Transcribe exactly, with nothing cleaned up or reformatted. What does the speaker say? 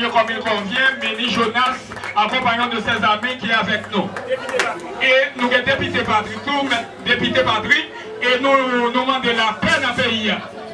comme il convient, Méni Jonas, accompagnant de ses amis qui est avec nous. Et nous sommes députés Patrick, tout, député Patrick, et nous nous demandons la paix dans le pays.